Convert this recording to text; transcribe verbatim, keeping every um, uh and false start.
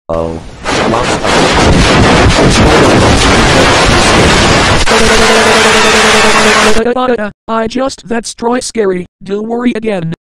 Oh. I just that's Troy scary. Do worry again.